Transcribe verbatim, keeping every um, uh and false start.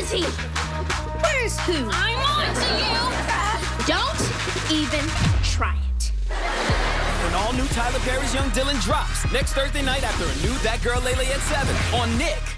is he? Where's who? I'm on to you! Don't even try it. When all new Tyler Perry's Young Dylan drops next Thursday night after a new That Girl Lele at seven on Nick.